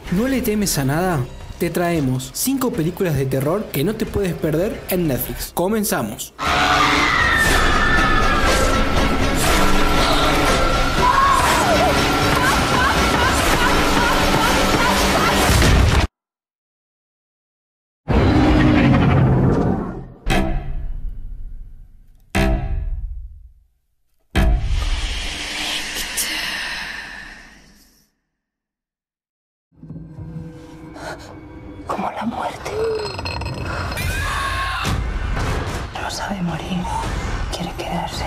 ¿No le temes a nada? Te traemos 5 películas de terror que no te puedes perder en Netflix. ¡Comenzamos! Como la muerte. No sabe morir. Quiere quedarse.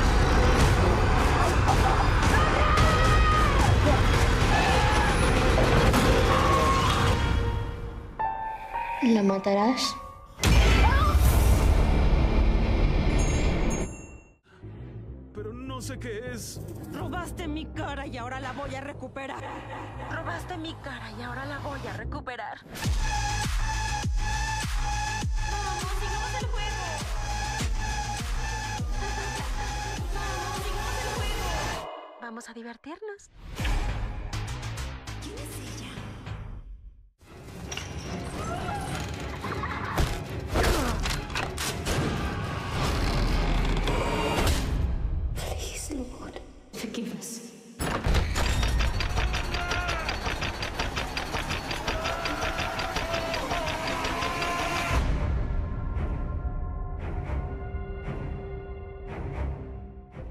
¿La matarás? Pero no sé qué es. Robaste mi cara y ahora la voy a recuperar. Robaste mi cara y ahora la voy a recuperar. Vamos, sigamos el juego. Vamos, sigamos el juego. Vamos a divertirnos. ¿Quién es ella? Please, Lord, forgive us.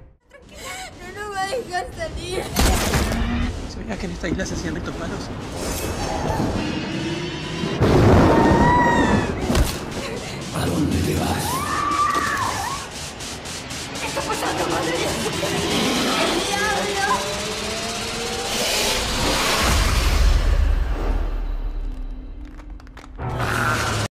No nos va a dejar salir. ¿Se veía que en esta isla se hacían ritos malos?